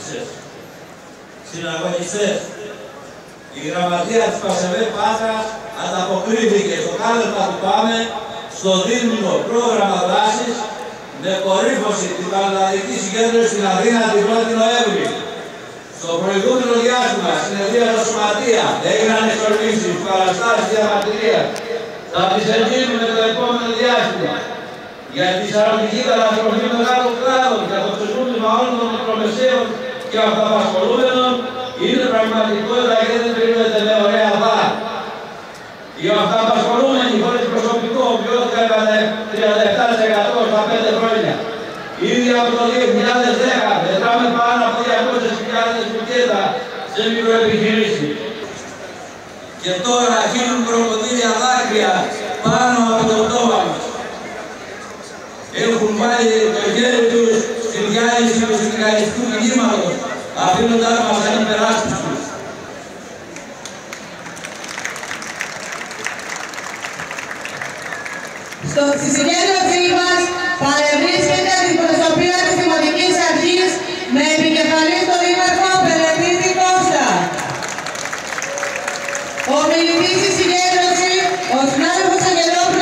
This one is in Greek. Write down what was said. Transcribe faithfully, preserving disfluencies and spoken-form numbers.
αγωνιστές. Συναγωνιστές, η γραμματεία της Πασεβέ Πάτρας ανταποκρίθηκε στο κάλεσμα του ΠΑΜΕ στο δίμηνο πρόγραμμα δράσης με κορύφωση την Πανελλαδική Συγκέντρωση στην Αθήνα την πρώτη Νοέμβρη. Στο προηγούμενο διάστημα συνεδρία στα Σωματεία έγιναν εξορμήσεις, παραστάσεις και διαμαρτυρίες. Θα τις εντείνουμε το επόμενο διάστημα. Για τη σαραντική καταστροφή μεγάλων κλάδων και το ξεσούμπισμα όλων των μικρομεσαίων και αυτοαπασχολούμενων είναι πραγματικότητα και δεν κρίνεται με ωραία δά. Οι αυτοαπασχολούμενοι χωρίς προσωπικό βιώθηκαν κατά τριάντα επτά τοις εκατό στα πέντε χρόνια. Ήδη από το δύο χιλιάδες δέκα μετράμε πάνω από διακόσιες χιλιάδες μπουκέτα σε μικροεπιχειρήσεις. Και τώρα χύνουν κροκοδίλια δάκρυα πάνω από το πτώμα μας. Έχουν βάλει το χέρι τους στην διάλυση του συνδικαλιστικού κινήματος, αφήνοντάς μας ανυπεράσπιστους. Στη συγκέντρωσή μας παρευρίσκεται αντιπροσωπεία της Δημοτικής Αρχής με επικεφαλής τον Δήμαρχο Πελετήτη Κώστα. Ο μιλητής στη συγκέντρωση, ο συνάδελφος Αγγελόπουλος.